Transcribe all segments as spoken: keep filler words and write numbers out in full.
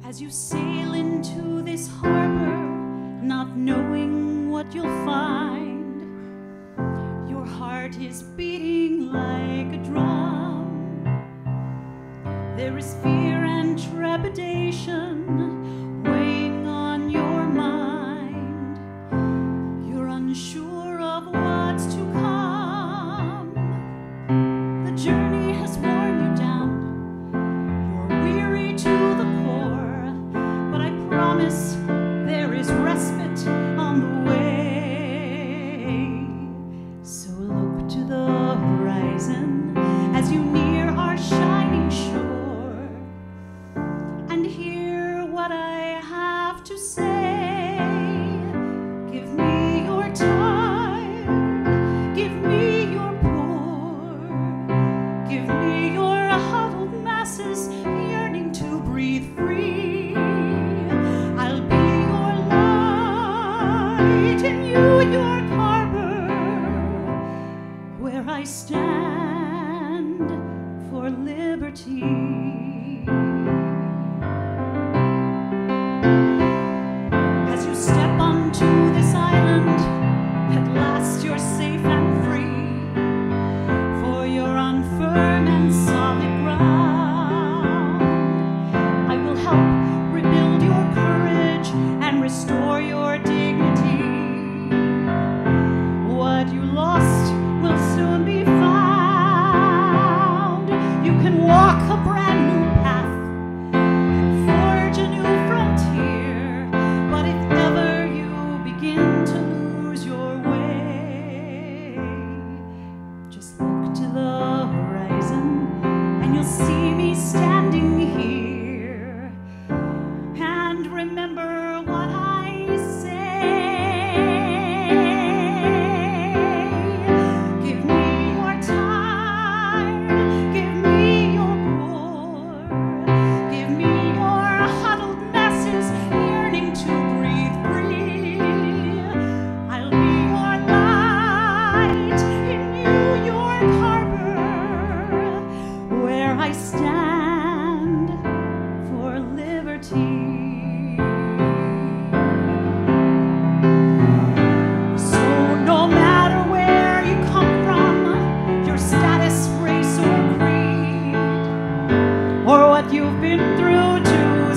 As you sail into this harbor, not knowing what you'll find, your heart is beating like a drum. There is fear and trepidation weighing on your mind. You're unsure of what's to come. The journey has worn you down. You're weary to the core, but I promise there is respite on the way. So look to the horizon as you near our shining shore, and hear what I have to say. Give me your time, give me your poor, give me your huddled masses yearning to breathe free. I'll be your light in New York Harbor, where I stand for liberty. As you step onto this island, at last you're safe and free, for you're on firm and solid ground. I will help rebuild your courage and restore your dignity. What you lost will soon be found. You can walk a brand new path and forge a new frontier. But if ever you begin to lose your way, just look to the horizon and you'll see me standing here. And remember what I say. Give me your time, give me your poor, give me your huddled masses yearning to breathe free. I'll be your light in New York Harbor, where I stand for liberty. So no matter where you come from, your status, race, or creed, or what you've been through to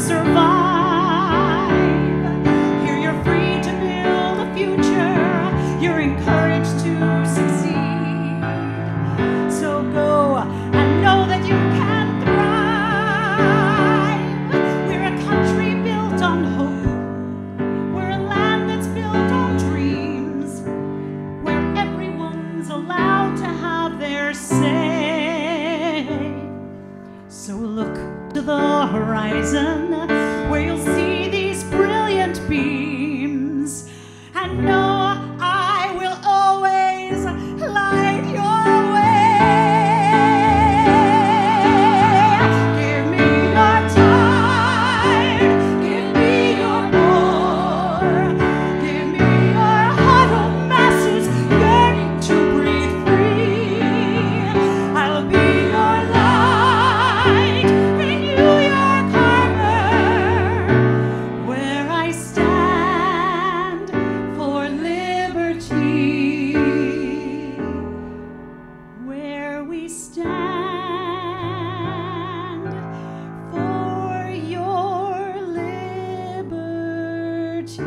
survive, here you're free to build a future. You're encouraged to succeed. So go and know that you can thrive. We're a country built on hope. We're a land that's built on dreams, where everyone's allowed to have their say. So look to the horizon, where you'll see these brilliant beams, and know I will always light your way. Give me your time, give me your more, give me your huddled masses yearning to breathe free. I'll be your light in New York Harbor, where I stand for liberty, where we stand for your liberty.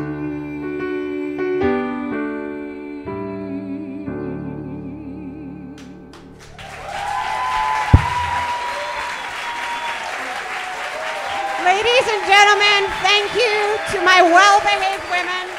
Ladies and gentlemen, thank you to my well-behaved women.